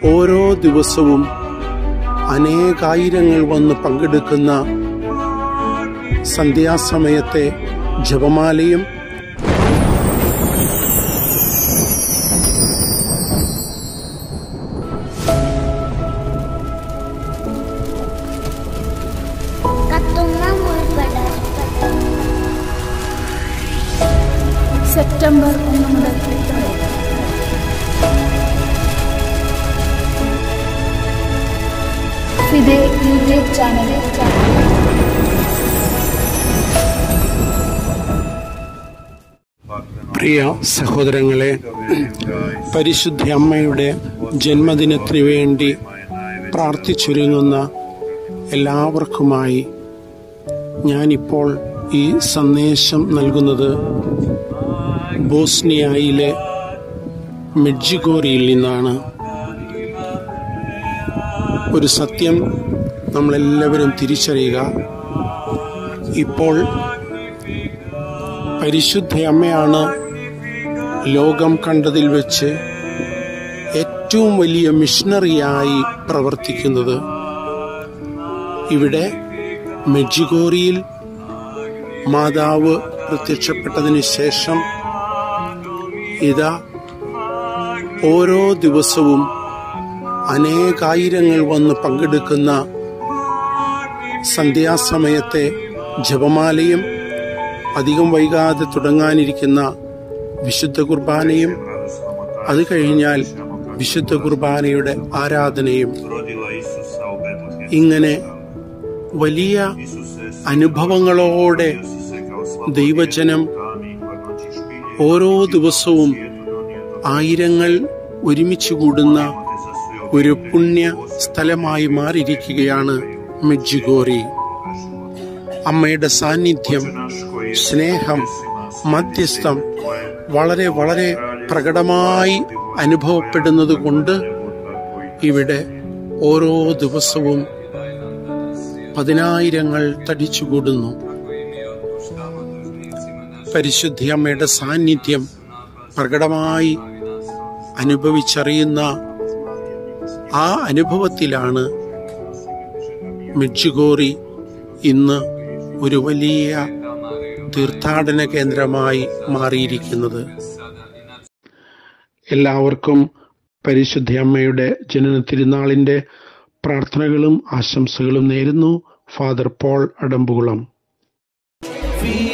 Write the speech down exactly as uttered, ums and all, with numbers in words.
ഓരോ ദിവസവും അനേകായിരങ്ങൾ വന്ന് പങ്കെടുക്കുന്ന സന്ധ്യാസമയത്തെ ജപമാലയും സെപ്റ്റംബർ ഒന്ന് മുതൽ എട്ട് വരെ ഫിദെ യൂട്യൂബ് ചാനലിൽ പ്രിയ സഹോദരങ്ങളെ, പരിശുദ്ധ അമ്മയുടെ ജന്മദിനത്തിനു വേണ്ടി പ്രാർത്ഥിച്ചൊരുങ്ങുന്ന എല്ലാവർക്കുമായി ഞാനിപ്പോൾ ഈ സന്ദേശം നൽകുന്നത് ബോസ്നിയയിലെ മെഡ്ജിഗോറിയിൽ നിന്നാണ്. ഒരു സത്യം നമ്മളെല്ലാവരും തിരിച്ചറിയുക. ഇപ്പോൾ പരിശുദ്ധ അമ്മയാണ് ലോകം കണ്ടതിൽ വെച്ച് ഏറ്റവും വലിയ മിഷണറിയായി പ്രവർത്തിക്കുന്നത്. ഇവിടെ മെഡ്ജിഗോറിയിൽ മാതാവ് പ്രത്യക്ഷപ്പെട്ടതിന് ശേഷം ഇതാ ഓരോ ദിവസവും അനേകായിരങ്ങൾ വന്ന് പങ്കെടുക്കുന്ന സന്ധ്യാസമയത്തെ ജപമാലയും അധികം വൈകാതെ തുടങ്ങാനിരിക്കുന്ന വിശുദ്ധ കുർബാനയും അത് കഴിഞ്ഞാൽ വിശുദ്ധ കുർബാനയുടെ ആരാധനയും, ഇങ്ങനെ വലിയ അനുഭവങ്ങളോടെ ദൈവജനം ഓരോ ദിവസവും ആയിരങ്ങൾ ഒരുമിച്ച് കൂടുന്ന ഒരു പുണ്യ സ്ഥലമായി മാറിയിരിക്കുകയാണ് മെഡ്ജിഗോറി. അമ്മയുടെ സാന്നിധ്യം, സ്നേഹം, മധ്യസ്ഥം വളരെ വളരെ പ്രകടമായി അനുഭവപ്പെടുന്നത് കൊണ്ട് ഇവിടെ ഓരോ ദിവസവും പതിനായിരങ്ങൾ തടിച്ചുകൂടുന്നു. പരിശുദ്ധ അമ്മയുടെ സാന്നിധ്യം പ്രകടമായി അനുഭവിച്ചറിയുന്ന ആ അനുഭവത്തിലാണ് മെഡ്ജിഗോറി ഇന്ന് ഒരു വലിയ തീർത്ഥാടന കേന്ദ്രമായി മാറിയിരിക്കുന്നത്. എല്ലാവർക്കും പരിശുദ്ധ അമ്മയുടെ ജനന തിരുനാളിൻ്റെ പ്രാർത്ഥനകളും ആശംസകളും നേരുന്നു. Father Paul Adampukulam.